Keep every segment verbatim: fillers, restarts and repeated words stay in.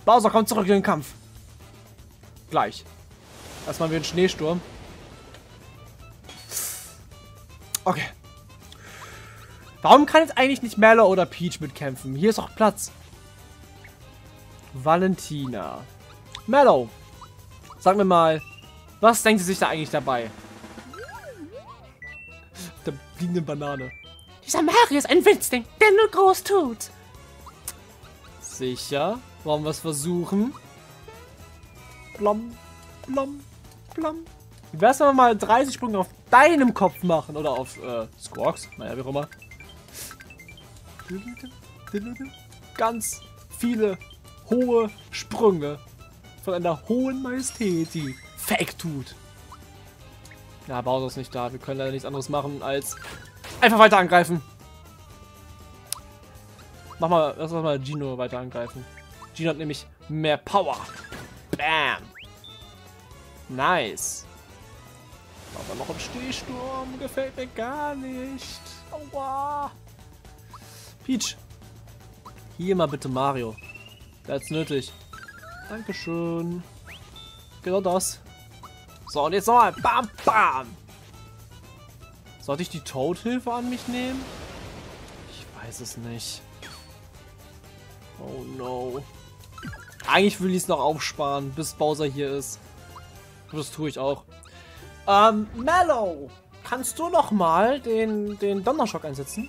Bowser kommt zurück in den Kampf. Gleich. Erstmal wieder ein Schneesturm. Okay. Warum kann jetzt eigentlich nicht Mallow oder Peach mitkämpfen? Hier ist auch Platz. Valentina. Mallow. Sag mir mal, was denkt sie sich da eigentlich dabei? Der fliegende Banane. Dieser Mario ist ein Winzling, der nur groß tut. Sicher? Wollen wir es versuchen? Blom, blom, blom. Wie wär's, wenn wir mal dreißig Sprünge auf deinem Kopf machen? Oder auf, äh, Squawks? Naja, wie auch immer. Ganz viele hohe Sprünge von einer hohen Majestät, die Fake tut. Ja, Bowser ist nicht da. Wir können leider nichts anderes machen, als einfach weiter angreifen. Mach mal, lass uns mal Gino weiter angreifen. Gino hat nämlich mehr Power. Bam. Nice. Aber noch ein Stehsturm. Gefällt mir gar nicht. Aua. Peach. Hier mal bitte Mario. Der hat's nötig. Dankeschön. Genau das. So, und jetzt nochmal. Bam, bam. Sollte ich die Toad-Hilfe an mich nehmen? Ich weiß es nicht. Oh no. Eigentlich will ich es noch aufsparen, bis Bowser hier ist. Das tue ich auch. Ähm, Mallow, kannst du noch mal den, den Donnerschock einsetzen?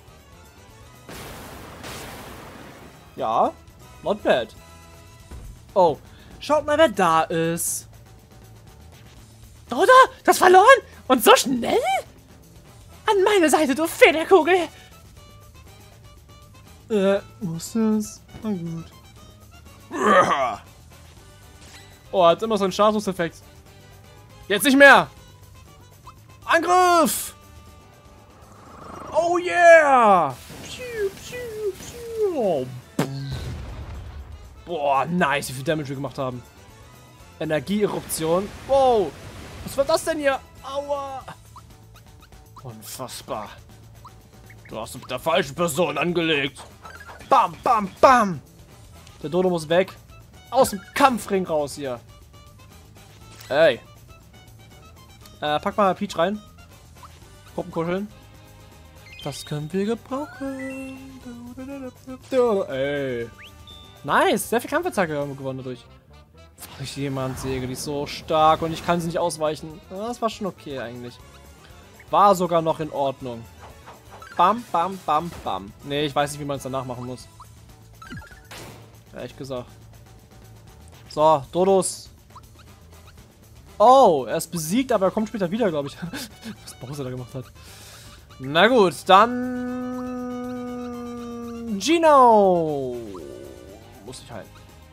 Ja, not bad. Oh, schaut mal, wer da ist. Oder? Das verloren? Und so schnell? An meine Seite, du Federkugel! Äh, muss das? Na gut. Oh, hat immer so einen Statuseffekt. Jetzt nicht mehr! Angriff! Oh yeah! Piu, piu, piu. Oh. Boah, nice, wie viel Damage wir gemacht haben. Energieeruption. Wow! Was war das denn hier? Aua! Unfassbar. Du hast mit der falschen Person angelegt. Bam, bam, bam! Der Dodo muss weg. Aus dem Kampfring raus hier. Ey. Äh, pack mal Peach rein. Gruppenkuscheln. Das können wir gebrauchen. Ey. Nice. Sehr viel Kampfattacke haben wir gewonnen dadurch. Ich jemand Säge, die ist so stark und ich kann sie nicht ausweichen. Das war schon okay eigentlich. War sogar noch in Ordnung. Bam, bam, bam, bam. Nee, ich weiß nicht, wie man es danach machen muss. Ehrlich gesagt. So, Dodos. Oh, er ist besiegt, aber er kommt später wieder, glaube ich. Was Bowser da gemacht hat. Na gut, dann... Gino! Muss ich heilen.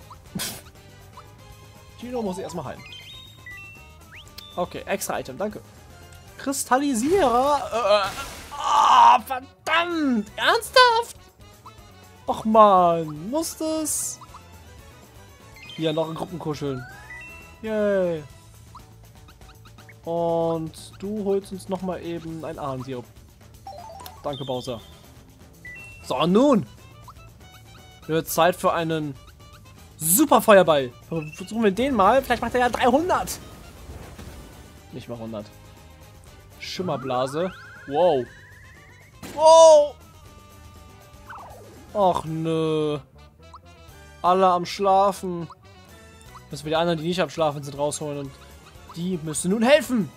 Gino muss ich erstmal heilen. Okay, extra Item, danke. Kristallisierer. Äh, oh, verdammt! Ernsthaft? Och man, muss das? Hier noch in Gruppen kuscheln. Yay. Und du holst uns noch mal eben ein Ahrensirup. Danke, Bowser. So, nun wird Zeit für einen Super Feuerball. Versuchen wir den mal. Vielleicht macht er ja dreihundert. Nicht mal hundert. Schimmerblase. Wow. Wow. Och nö. Alle am Schlafen. Müssen wir die anderen, die nicht am Schlafen sind, rausholen. Und die müssen nun helfen.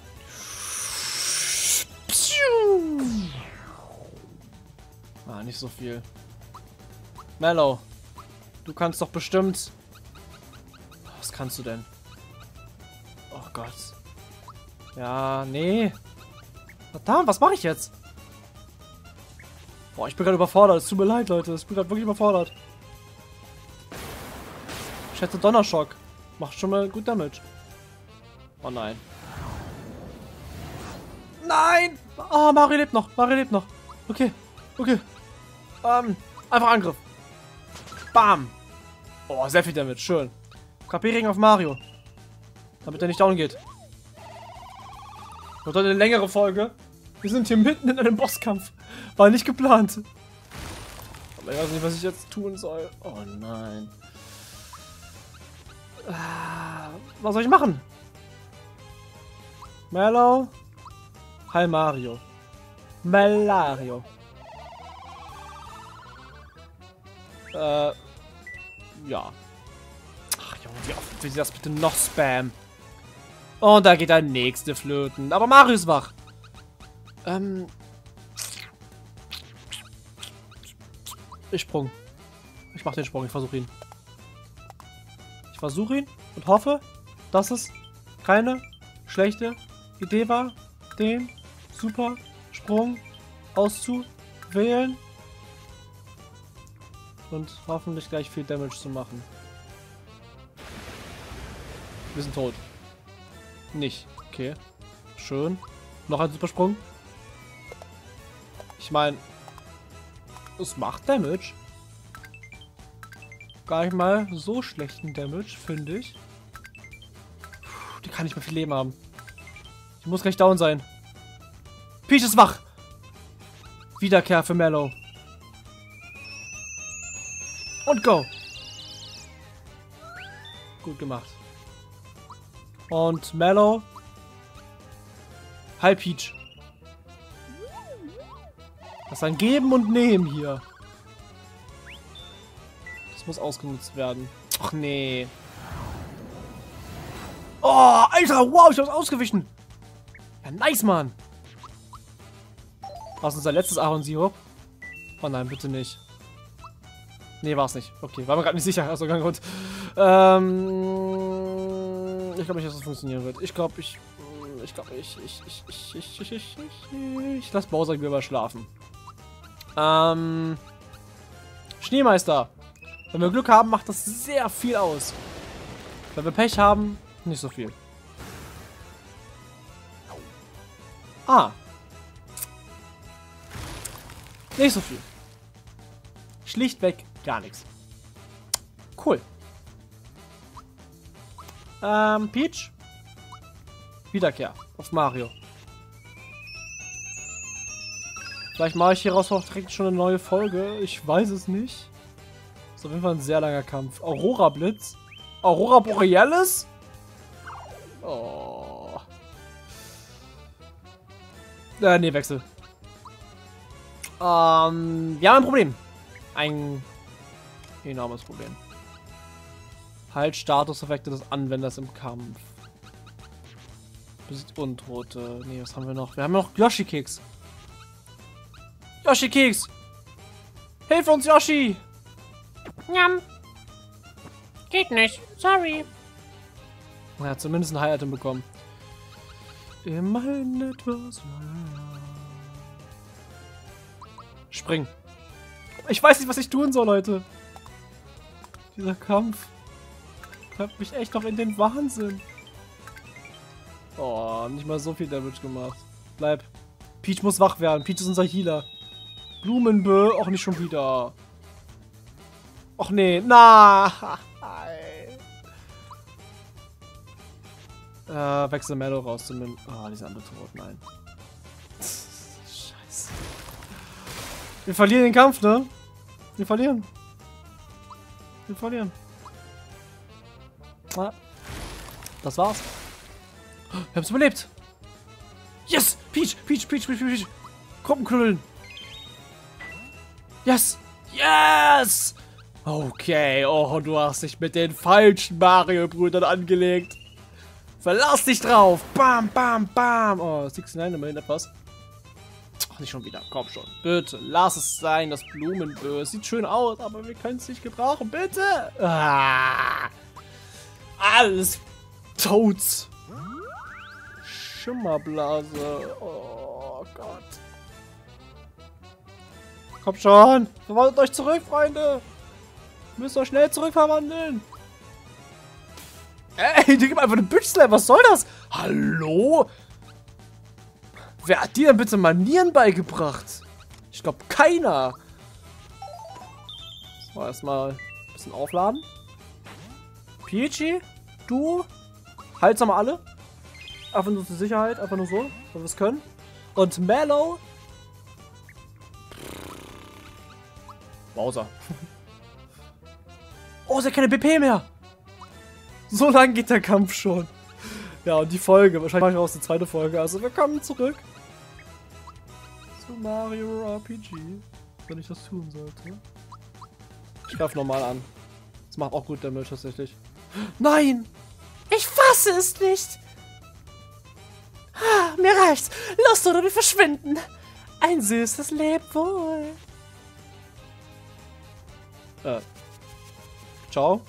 Ah, nicht so viel. Mallow. Du kannst doch bestimmt... Was kannst du denn? Oh Gott. Ja, nee. Verdammt, was mache ich jetzt? Boah, ich bin gerade überfordert. Es tut mir leid, Leute. Ich bin gerade wirklich überfordert. Ich hätte Donnerschock. Macht schon mal gut Damage. Oh nein. Nein! Oh, Mario lebt noch. Mario lebt noch. Okay. Okay. Ähm, einfach Angriff. Bam. Oh, sehr viel Damage. Schön. K P-Ring auf Mario. Damit er nicht down geht. Wird heute eine längere Folge. Wir sind hier mitten in einem Bosskampf. War nicht geplant. Aber ich weiß nicht, was ich jetzt tun soll. Oh nein. Was soll ich machen? Mellow. Hi Mario. Malario. Äh. Ja. Ach Junge, wie oft will sie das bitte noch spammen? Und da geht der nächste flöten. Aber Mario ist wach. Ähm. Ich Sprung. Ich mach den Sprung, ich versuche ihn. Ich versuche ihn und hoffe, dass es keine schlechte Idee war, den super Sprung auszuwählen und hoffentlich gleich viel Damage zu machen. Wir sind tot. Nicht. Okay. Schön. Noch ein Supersprung. Ich meine, es macht Damage. Gar nicht mal so schlechten Damage, finde ich. Puh, die kann nicht mehr viel Leben haben. Ich muss gleich down sein. Peach ist wach. Wiederkehr für Mellow. Und go. Gut gemacht. Und Mellow. Hi Peach. Das ist ein Geben und Nehmen hier. Das muss ausgenutzt werden. Ach nee. Oh, Alter, wow, ich hab's ausgewichen. Ja, nice, Mann. War es unser letztes Ahornsirup? Oh nein, bitte nicht. Nee, war es nicht. Okay, war mir gerade nicht sicher. Also, gut. Ähm, ich glaube nicht, dass das funktionieren wird. Ich glaube, ich... Ich glaube, ich... Ich, ich, ich, ich, ich, ich, ich, ich lasse Bowser lieber schlafen. Ähm... Schneemeister. Wenn wir Glück haben, macht das sehr viel aus. Wenn wir Pech haben, nicht so viel. Ah. Nicht so viel. Schlichtweg gar nichts. Cool. Ähm, Peach. Wiederkehr auf Mario. Vielleicht mache ich hieraus auch direkt schon eine neue Folge. Ich weiß es nicht. Ist auf jeden Fall ein sehr langer Kampf. Aurora Blitz. Aurora Borealis? Oh. Äh, nee, Wechsel. Ähm, wir haben ein Problem. Ein enormes Problem. Halt Statuseffekte des Anwenders im Kampf. Besiegt Untote. Nee, was haben wir noch? Wir haben noch Yoshi-Keks. Yoshi-Keks! Hilf uns, Yoshi! Njam. Geht nicht. Sorry. Er hat zumindest ein High-Item bekommen. Immerhin etwas. Spring. Ich weiß nicht, was ich tun soll, Leute. Dieser Kampf treibt mich echt noch in den Wahnsinn. Oh, nicht mal so viel Damage gemacht. Bleib. Peach muss wach werden. Peach ist unser Healer. Blumenbö, auch nicht schon wieder. Och nee, na. äh, wechsel Mellow raus zumindest. Ah, oh, die sind alle tot, nein. Scheiße. Wir verlieren den Kampf, ne? Wir verlieren. Wir verlieren. Ah. Das war's. Wir haben's überlebt. Yes! Peach! Peach! Peach! Peach! Peach! Gruppenknüllen! Yes! Yes! Okay, oh, du hast dich mit den falschen Mario-Brüdern angelegt. Verlass dich drauf! Bam, bam, bam! Oh, neunundsechzig immerhin etwas. Ach, nicht schon wieder. Komm schon. Bitte, lass es sein, das Blumenbö. Sieht schön aus, aber wir können es nicht gebrauchen. Bitte! Ah, alles Toads. Schimmerblase. Oh Gott. Kommt schon. Verwandelt euch zurück, Freunde. Müsst euch schnell zurückverwandeln. Ey, die gibt einfach eine Bitch Slap. Was soll das? Hallo? Wer hat dir denn bitte Manieren beigebracht? Ich glaube, keiner. So, erstmal ein bisschen aufladen. Peachy, du, halt's mal alle. Einfach nur zur Sicherheit, einfach nur so, weil wir es können. Und Mellow. Bowser. Oh, sie hat keine B P mehr. So lang geht der Kampf schon. Ja, und die Folge. Wahrscheinlich mache ich auch die zweite Folge. Also wir kommen zurück zu Mario R P G. Wenn ich das tun sollte. Ich greife normal an. Das macht auch gut Damage tatsächlich. Nein! Ich fasse es nicht! Ah, mir reicht's. Los, oder wir verschwinden. Ein süßes Lebwohl. Äh. Ciao.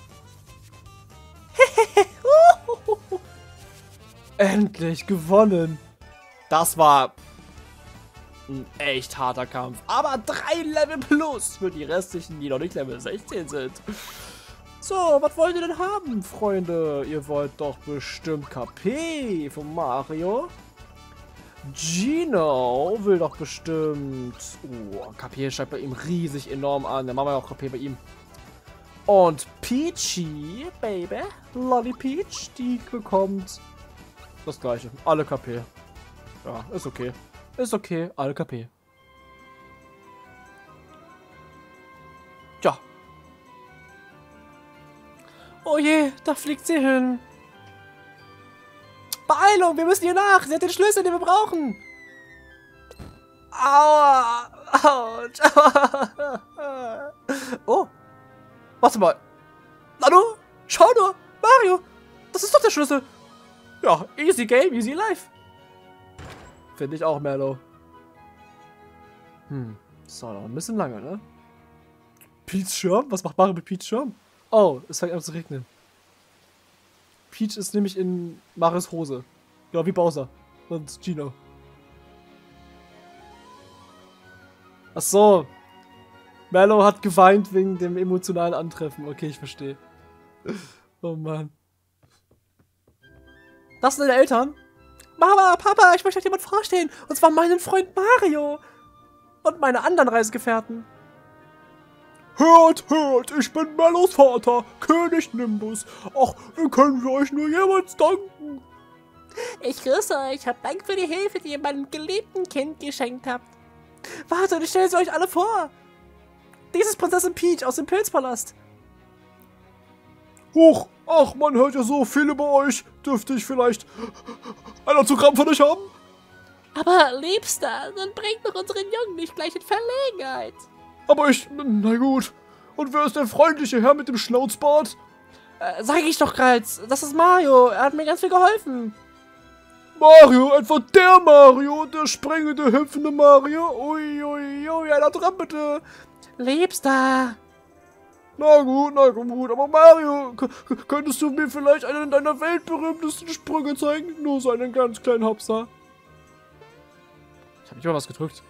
Endlich gewonnen. Das war ein echt harter Kampf. Aber drei Level plus für die restlichen, die noch nicht Level sechzehn sind. So, was wollt ihr denn haben, Freunde? Ihr wollt doch bestimmt K P von Mario. Gino will doch bestimmt... Oh, K P steigt bei ihm riesig enorm an. Dann machen wir auch K P bei ihm. Und Peachy, Baby, Lolly Peach, die bekommt das gleiche. Alle K P. Ja, ist okay. Ist okay, alle K P. Tja. Oh je, da fliegt sie hin. Beeilung, wir müssen hier nach. Sie hat den Schlüssel, den wir brauchen. Aua. Autsch. Oh. Warte mal. Hallo? Schau nur. Mario. Das ist doch der Schlüssel. Ja, easy game, easy life. Finde ich auch, Merlo. Hm. Das dauert noch ein bisschen lange, ne? Peach Schirm? Was macht Mario mit Peach Schirm? Oh, es fängt an zu regnen. Peach ist nämlich in Marios Hose. Genau wie Bowser und Gino. Ach so. Merlo hat geweint wegen dem emotionalen Antreffen. Okay, ich verstehe. Oh Mann. Das sind deine Eltern? Mama, Papa, ich möchte euch jemand vorstellen. Und zwar meinen Freund Mario. Und meine anderen Reisegefährten. Hört, hört, ich bin Merlos Vater, König Nimbus. Ach, wie können wir euch nur jemals danken? Ich grüße euch, habt Dank für die Hilfe, die ihr meinem geliebten Kind geschenkt habt. Wartet, ich stelle sie euch alle vor. Dies ist Prinzessin Peach aus dem Pilzpalast. Huch, ach, man hört ja so viel über euch. Dürfte ich vielleicht ein Autogramm von euch haben? Aber Liebster, dann bringt doch unseren Jungen nicht gleich in Verlegenheit. Aber ich, na gut. Und wer ist der freundliche Herr mit dem Schnauzbart? Äh, sag ich doch gerade, das ist Mario. Er hat mir ganz viel geholfen. Mario, etwa der Mario, der springende, hüpfende Mario? Ui, ui, ui, ein Autogramm bitte. Liebster. Na gut, na gut, aber Mario, könntest du mir vielleicht einen deiner weltberühmtesten Sprünge zeigen? Nur so einen ganz kleinen Hopser. Ich habe nicht mal was gedrückt.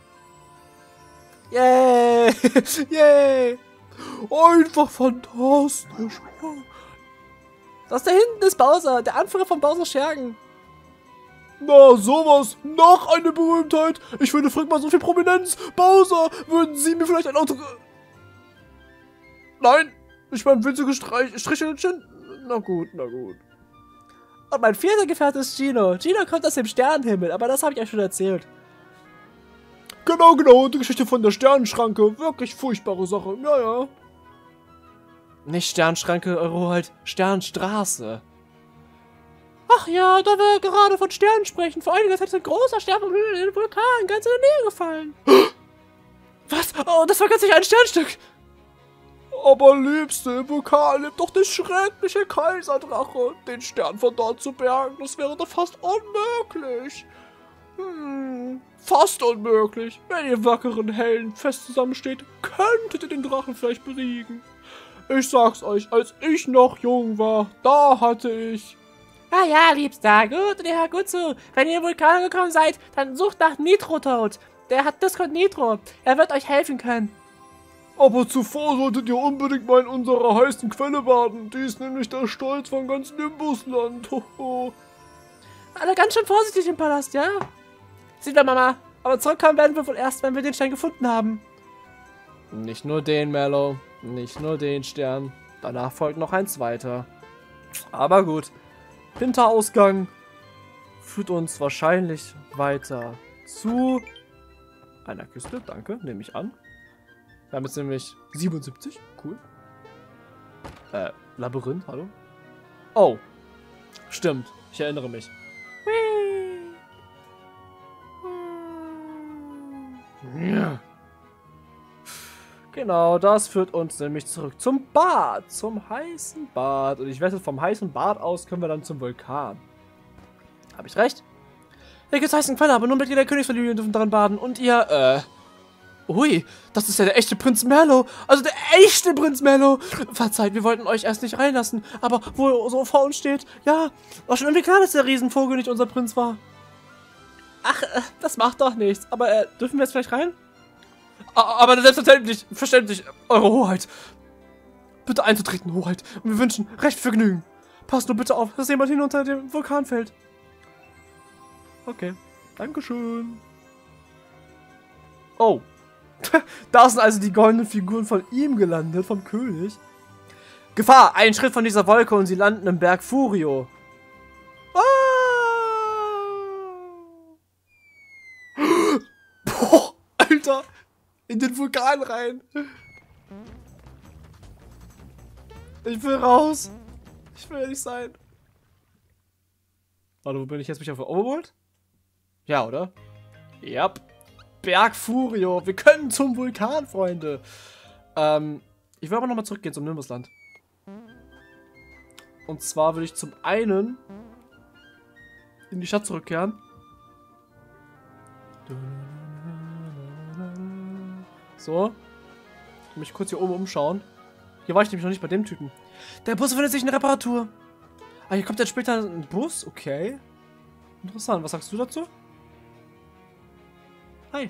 Yay! Yay! Einfach fantastisch. Das da hinten ist Bowser, der Anführer von Bowser Schergen. Na, sowas. Noch eine Berühmtheit. Ich finde, frag mal so viel Prominenz. Bowser, würden Sie mir vielleicht ein Auto... Nein, ich meine winzige Streich Strichelchen. Na gut, na gut. Und mein vierter Gefährte ist Gino. Gino kommt aus dem Sternenhimmel, aber das habe ich euch schon erzählt. Genau, genau, die Geschichte von der Sternenschranke. Wirklich furchtbare Sache, ja, ja. Nicht Sternschranke, Euro, halt Sternstraße. Ach ja, da wir gerade von Sternen sprechen. Vor einiger Zeit ist ein großer Stern vom Himmel in den Vulkan ganz in der Nähe gefallen. Was? Oh, das war ganz sicher ein Sternstück. Aber Liebste, im Vulkan lebt doch der schreckliche Kaiserdrache. Den Stern von dort zu bergen, das wäre doch fast unmöglich. Hm, fast unmöglich. Wenn ihr wackeren Helden fest zusammensteht, könntet ihr den Drachen vielleicht besiegen. Ich sag's euch, als ich noch jung war, da hatte ich... Ah ja, Liebster, gut, und ihr hört gut zu. Wenn ihr in den Vulkan angekommen seid, dann sucht nach Nitro-Toad. Der hat Discord Nitro. Er wird euch helfen können. Aber zuvor solltet ihr unbedingt mal in unserer heißen Quelle baden. Die ist nämlich der Stolz von ganz Nimbusland. Hoho. Alle ganz schön vorsichtig im Palast, ja? Sieht wir, Mama. Aber zurückkommen werden wir wohl erst, wenn wir den Stein gefunden haben. Nicht nur den, Merlo. Nicht nur den Stern. Danach folgt noch ein zweiter. Aber gut. Hinterausgang führt uns wahrscheinlich weiter zu einer Kiste. Danke, nehme ich an. Wir haben jetzt nämlich siebenundsiebzig. Cool. Äh, Labyrinth, hallo? Oh. Stimmt. Ich erinnere mich. Ja. Genau, das führt uns nämlich zurück zum Bad. Zum heißen Bad. Und ich wette, vom heißen Bad aus können wir dann zum Vulkan. Habe ich recht? Hier gibt's heißen Quelle, aber nur Mitglieder der Königsfamilie dürfen darin baden. Und ihr, äh... Ui, das ist ja der echte Prinz Merlo. Also der echte Prinz Merlo. Verzeiht, wir wollten euch erst nicht reinlassen. Aber wo so vor uns steht, ja, war schon irgendwie klar, dass der Riesenvogel nicht unser Prinz war. Ach, äh, das macht doch nichts. Aber äh, dürfen wir jetzt vielleicht rein? Aber selbstverständlich, verständlich, eure Hoheit. Bitte einzutreten, Hoheit. Und wir wünschen recht Vergnügen. Passt nur bitte auf, dass jemand hinunter dem Vulkan fällt. Okay, dankeschön. Oh. Da sind also die goldenen Figuren von ihm gelandet, vom König. Gefahr, ein Schritt von dieser Wolke und sie landen im Berg Furio. Ah! Boah, Alter. In den Vulkan rein. Ich will raus. Ich will nicht sein. Warte, wo bin ich jetzt? Mich auf der Overworld? Ja, oder? Ja. Yep. Berg Furio. Wir können zum Vulkan, Freunde. Ähm, ich will aber nochmal zurückgehen zum Nimbusland. Und zwar will ich zum einen in die Stadt zurückkehren. So. Ich mich kurz hier oben umschauen. Hier war ich nämlich noch nicht bei dem Typen. Der Bus befindet sich in Reparatur. Ah, hier kommt jetzt später ein Bus. Okay. Interessant. Was sagst du dazu? Hi.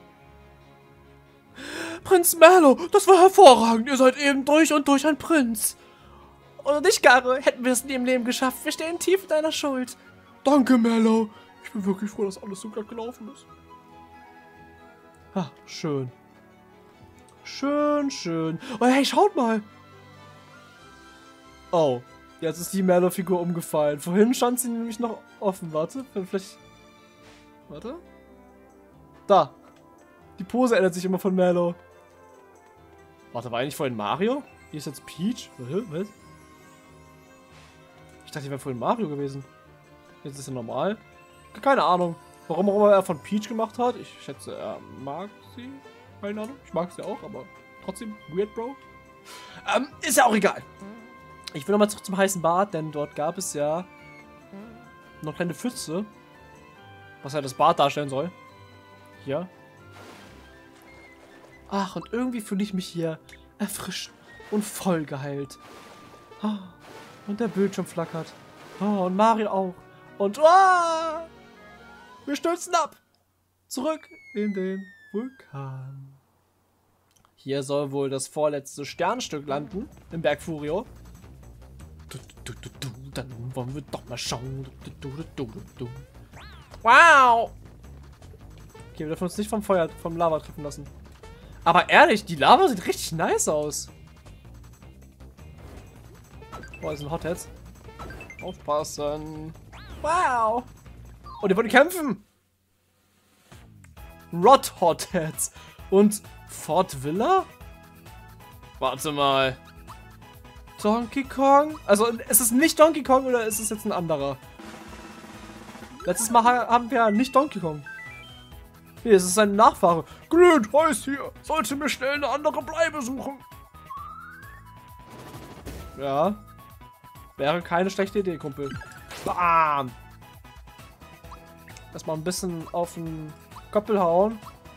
Prinz Merlo, das war hervorragend. Ihr seid eben durch und durch ein Prinz. Ohne dich, Gare, hätten wir es nie im Leben geschafft. Wir stehen tief in deiner Schuld. Danke, Merlo. Ich bin wirklich froh, dass alles so glatt gelaufen ist. Ah, schön. Schön, schön. Oh, hey, schaut mal. Oh, jetzt ist die Merlo-Figur umgefallen. Vorhin stand sie nämlich noch offen. Warte, vielleicht... Warte. Da. Die Pose ändert sich immer von Merlo. Warte, war eigentlich vorhin Mario? Hier ist jetzt Peach? Was? Ich dachte, hier wäre vorhin Mario gewesen. Jetzt ist er normal. Keine Ahnung. Warum auch immer er von Peach gemacht hat. Ich schätze, er mag sie. Keine Ahnung. Ich mag sie auch, aber trotzdem weird, Bro. Ähm, ist ja auch egal. Ich will nochmal zurück zum heißen Bad, denn dort gab es ja noch kleine Pfütze. Was ja das Bad darstellen soll. Hier. Ach, und irgendwie fühle ich mich hier erfrischt und voll geheilt. Oh, und der Bildschirm flackert. Oh, und Mario auch. Und oh, wir stürzen ab. Zurück in den Vulkan. Hier soll wohl das vorletzte Sternstück landen. Im Berg Furio. Du, du, du, du, dann wollen wir doch mal schauen. Du, du, du, du, du. Wow. Okay, wir dürfen uns nicht vom Feuer, vom Lava treffen lassen. Aber ehrlich, die Lava sieht richtig nice aus. Boah, das sind Hotheads. Aufpassen. Wow. Und die wollen kämpfen. Rot Hotheads. Und Fort Villa? Warte mal. Donkey Kong? Also, ist es nicht Donkey Kong oder ist es jetzt ein anderer? Letztes Mal haben wir nicht Donkey Kong. Hier, es ist ein Nachfahre. Glühend heiß hier. Sollte mir schnell eine andere Bleibe suchen. Ja. Wäre keine schlechte Idee, Kumpel. Bam. Erstmal ein bisschen auf den Koppel hauen.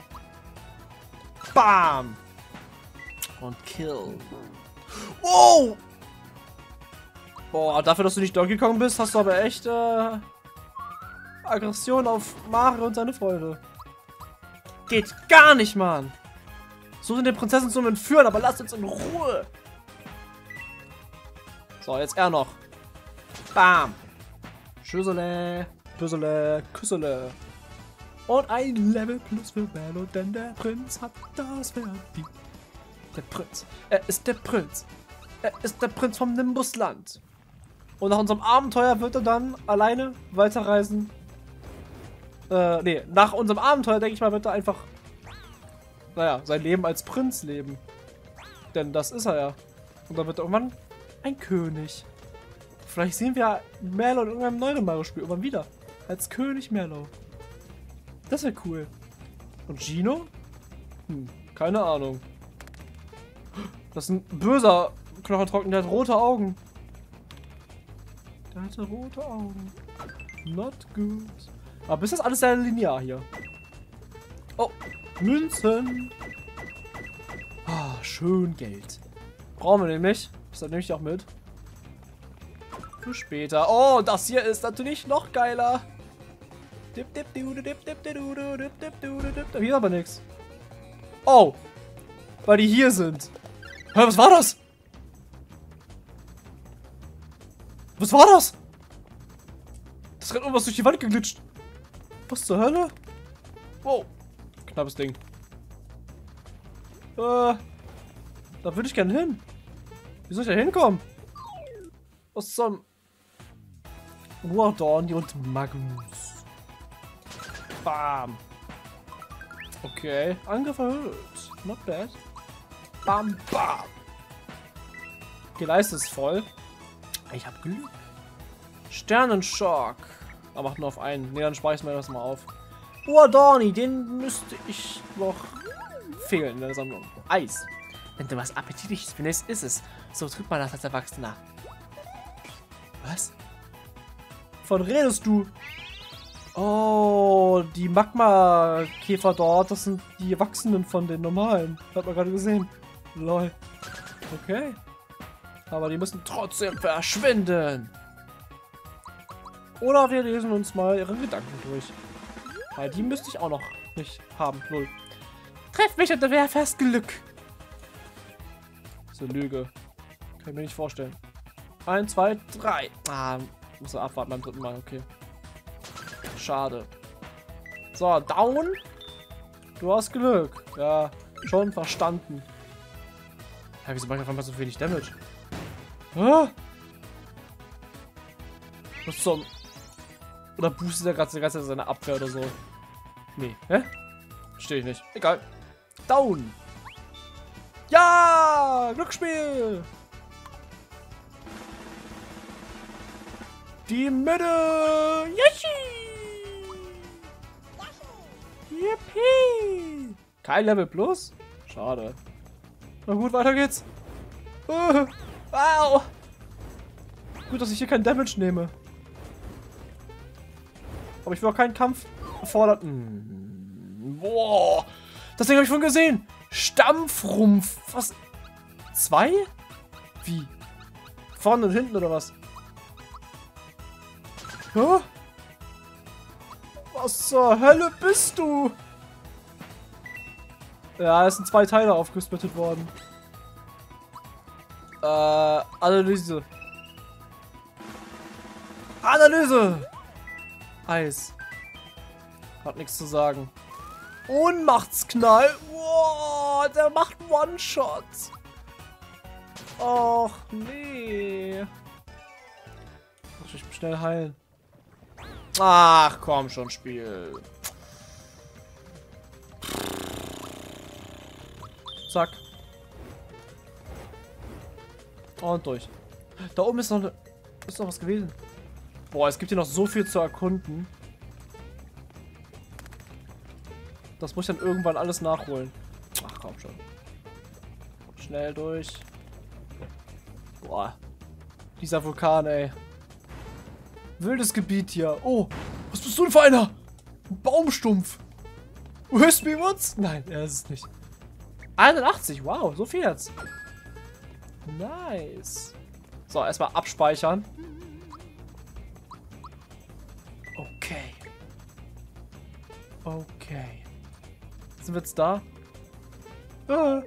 Bam. Und kill. Oh! Boah, dafür, dass du nicht Donkey Kong bist, hast du aber echt äh, Aggression auf Mario und seine Freunde. Geht gar nicht, Mann. So sind die Prinzessin zum Entführen, aber lasst uns in Ruhe. So, jetzt er noch. Bam. Schüssele, Büssele, Küssele. Und ein Level plus für Merlo, denn der Prinz hat das verdient. Der Prinz. Er ist der Prinz. Er ist der Prinz vom Nimbusland. Und nach unserem Abenteuer wird er dann alleine weiterreisen. Äh, nee, nach unserem Abenteuer, denke ich mal, wird er einfach, naja, sein Leben als Prinz leben. Denn das ist er ja. Und dann wird er irgendwann ein König. Vielleicht sehen wir Merlow in irgendeinem neuen Mario-Spiel irgendwann wieder. Als König Merlow. Das wäre cool. Und Gino? Hm, keine Ahnung. Das ist ein böser Knochentrocken, der hat rote Augen. Der hatte rote Augen. Not good. Aber ist das alles sehr linear hier? Oh, Münzen. Ah, schön Geld. Brauchen wir nämlich. Das nehme ich auch mit. Für später. Oh, das hier ist natürlich noch geiler. Hier ist aber nichts. Oh. Weil die hier sind. Hä, was war das? Was war das? Das rennt irgendwas durch die Wand geglitscht. Was zur Hölle? Wow. Knappes Ding. Äh. Da würde ich gerne hin. Wie soll ich da hinkommen? Was zum... Wardorn und Magnus. Bam. Okay. Angriff erhöht. Not bad. Bam, bam. Die Leiste ist voll. Ich hab Glück. Sternenschock. Aber macht nur auf einen. Ne, dann speichere ich mir das mal auf. Wardorni, den müsste ich noch fehlen in der Sammlung. Eis. Wenn du was Appetitliches findest, ist es. So tut man das als Erwachsener. Was? Von redest du? Oh, die Magma-Käfer dort, das sind die Erwachsenen von den normalen. Hat man gerade gesehen. Lol. Okay. Aber die müssen trotzdem verschwinden. Oder wir lesen uns mal ihre Gedanken durch. Weil die müsste ich auch noch nicht haben. Null. Treff mich und du wär fast Glück. Das ist eine Lüge. Kann ich mir nicht vorstellen. Eins, zwei, drei. Ah, muss er abwarten beim dritten Mal. Okay. Schade. So, down. Du hast Glück. Ja, schon verstanden. Ja, wieso mache ich auf einmal so wenig Damage? Ah? Was zum... Oder boostet er gerade die ganze Zeit seine Abwehr oder so? Nee, hä? Verstehe ich nicht. Egal. Down. Ja! Glücksspiel! Die Mitte! Yippie! Yippie! Kein Level Plus? Schade. Na gut, weiter geht's. Uh, wow! Gut, dass ich hier keinen Damage nehme. Aber ich will auch keinen Kampf erfordert. Hm. Boah! Das Ding habe ich schon gesehen! Stampfrumpf! Was? Zwei? Wie? Vorne und hinten oder was? Hä? Was zur Hölle bist du? Ja, es sind zwei Teile aufgesplittet worden. Äh, Analyse. Analyse! Eis. Hat nichts zu sagen. Ohnmachtsknall. Wow, der macht One-Shot. Och, nee. Muss ich mich schnell heilen. Ach, komm schon, Spiel. Zack. Und durch. Da oben ist noch, eine, ist noch was gewesen. Boah, es gibt hier noch so viel zu erkunden. Das muss ich dann irgendwann alles nachholen. Ach, komm schon. Schnell durch. Boah. Dieser Vulkan, ey. Wildes Gebiet hier. Oh, was bist du denn für einer? Ein Baumstumpf. Hörst du mir was? Nein, er ist es nicht. einundachtzig, wow, so viel jetzt. Nice. So, erstmal abspeichern. Okay. Okay. Sind wir jetzt da? Ah.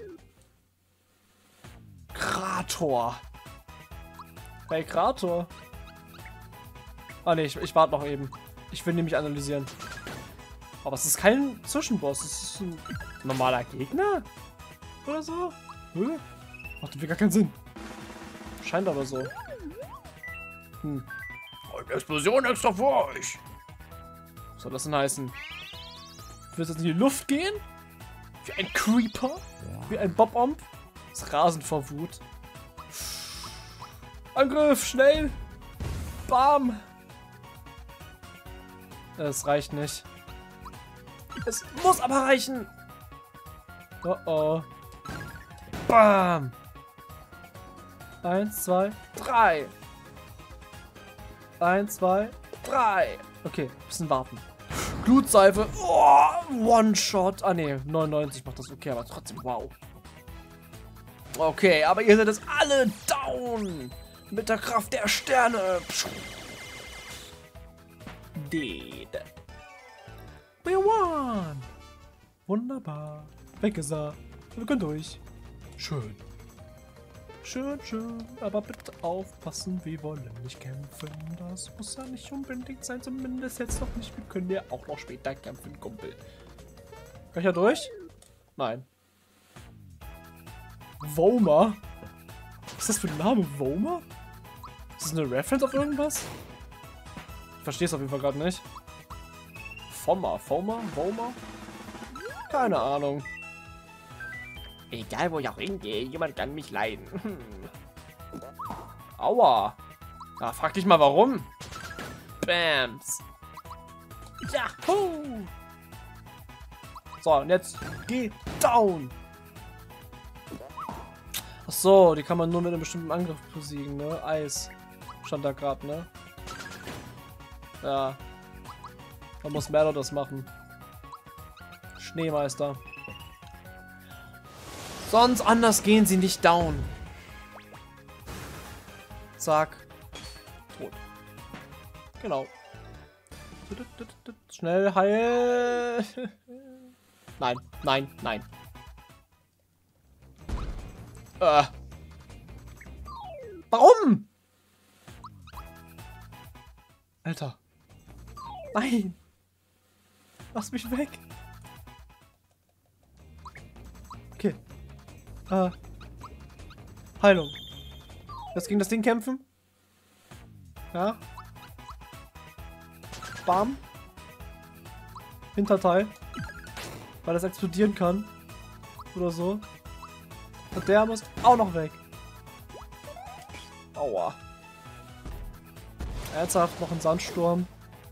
Krator. Hey, Krator. Ah ne, ich, ich warte noch eben. Ich will nämlich analysieren. Aber es ist kein Zwischenboss. Es ist ein normaler Gegner? Oder so? Hm? Macht irgendwie gar keinen Sinn. Scheint aber so. Hm. Eine Explosion extra für euch. Was soll das denn heißen? Willst du jetzt in die Luft gehen? Wie ein Creeper? Wie ein Bob-Omb? Das Rasen vor Wut. Angriff, schnell! Bam. Es reicht nicht. Es muss aber reichen. Oh oh. Bam. Eins, zwei, drei. Eins, zwei, drei. Okay, bisschen warten. Glutseife. Oh, One-Shot. Ah ne, neunundneunzig macht das okay, aber trotzdem, wow. Okay, aber ihr seid jetzt alle down. Mit der Kraft der Sterne. Dead. We won. Wunderbar. Weg ist er. Wir können durch. Schön. Schön, schön. Aber bitte aufpassen, wir wollen nicht kämpfen. Das muss ja nicht unbedingt sein. Zumindest jetzt noch nicht. Wir können ja auch noch später kämpfen, Kumpel. Kann ich ja durch? Nein. Woma? Was ist das für ein Name? Woma? Ist das eine Reference auf irgendwas? Ich verstehe es auf jeden Fall gerade nicht. Foma? Foma? Woma? Keine Ahnung. Egal, wo ich auch hingehe, jemand kann mich leiden. Hm. Aua. Ja, frag dich mal warum. Bams. Yahoo. So, und jetzt geh down. Ach so, die kann man nur mit einem bestimmten Angriff besiegen, ne? Eis. Stand da gerade, ne? Ja. Da muss Merlo das machen. Schneemeister. Sonst anders gehen sie nicht down. Zack. Tot. Genau. Schnell heil. Nein, nein, nein. Äh. Warum? Alter. Nein. Lass mich weg. Okay. Äh. Heilung. Jetzt gegen das Ding kämpfen. Ja. Bam. Hinterteil. Weil das explodieren kann. Oder so. Und der muss auch noch weg. Aua. Ernsthaft noch ein Sandsturm.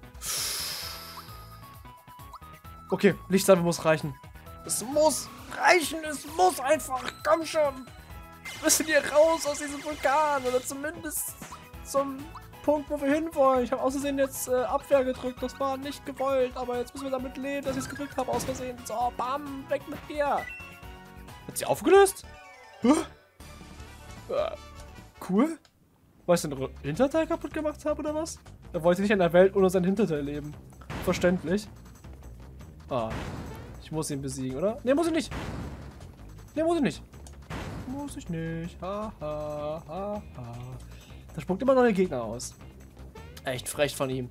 Okay, Lichtsalve muss reichen. Es muss reichen, es muss einfach. Komm schon. Wir müssen hier raus aus diesem Vulkan. Oder zumindest zum Punkt, wo wir hinwollen. Ich habe aus Versehen jetzt äh, Abwehr gedrückt. Das war nicht gewollt. Aber jetzt müssen wir damit leben, dass ich es gedrückt habe aus Versehen. So, bam, weg mit dir. Hat sie aufgelöst? Huh? Äh, cool. Weil ich den Hinterteil kaputt gemacht habe, oder was? Er wollte nicht in der Welt ohne sein Hinterteil leben. Verständlich. Ah. Ich muss ihn besiegen, oder? Ne, muss ich nicht. Ne, muss ich nicht. Muss ich nicht. Ha, ha, ha, ha. Da spuckt immer neue Gegner aus. Echt frech von ihm.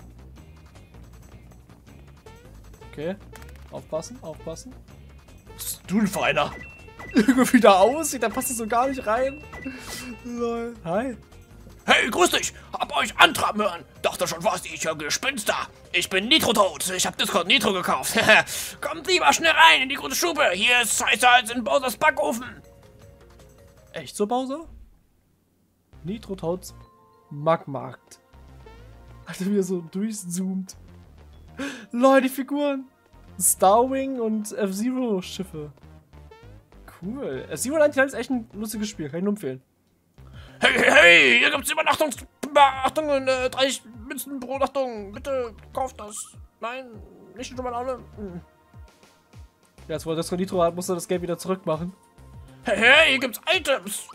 Okay. Aufpassen, aufpassen. Was bist du denn für einer? Irgendwie da aussieht, da passt es so gar nicht rein. Lol. Hi. Hey, grüß dich! Hab euch antraben hören! Dachte schon, was ich höre Gespinster! Ich bin Nitro-Tot! Ich hab Discord Nitro gekauft! Kommt lieber schnell rein in die gute Stube! Hier ist heißer als in Bowsers Backofen! Echt so, Bowser? Nitro-Tots Magmarkt. Alter, wie er so durchzoomt. Lol, die Figuren! Starwing und F-Zero-Schiffe. Cool. F-Zero ist echt ein lustiges Spiel, kann ich nur empfehlen. Hey, hey, hey! Hier gibt's Übernachtungs... Übernachtungen, äh, dreißig Münzen pro Nachtung. Bitte kauft das. Nein, nicht schon mal alle. Hm. Ja, jetzt wo er das Nitro hat, muss er das Geld wieder zurückmachen. Hey, hey, hier gibt's Items.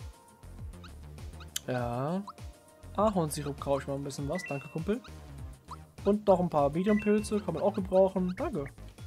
Ja. Ahornsirup kaufe ich mal ein bisschen was. Danke, Kumpel. Und noch ein paar Medium-Pilze. Kann man auch gebrauchen. Danke.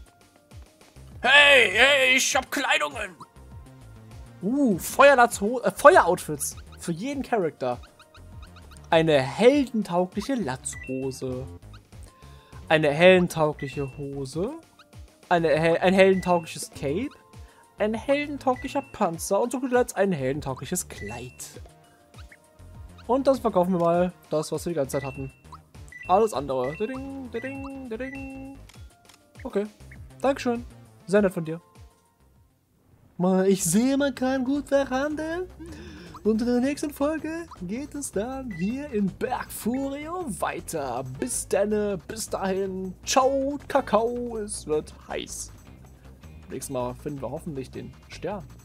Hey, hey, ich hab Kleidungen. Uh, Feuerlatzo äh, Feueroutfits. Für jeden Charakter. Eine heldentaugliche Latzhose. Eine heldentaugliche Hose. Eine, ein heldentaugliches Cape. Ein heldentauglicher Panzer. Und zu guter Letzt ein heldentaugliches Kleid. Und das verkaufen wir mal. Das, was wir die ganze Zeit hatten. Alles andere. Ding, ding, ding. Okay. Dankeschön. Sehr nett von dir. Ich sehe, man kann gut verhandeln. Und in der nächsten Folge geht es dann hier in Bergfurio weiter. Bis dann, bis dahin. Ciao, Kakao, es wird heiß. Nächstes Mal finden wir hoffentlich den Stern.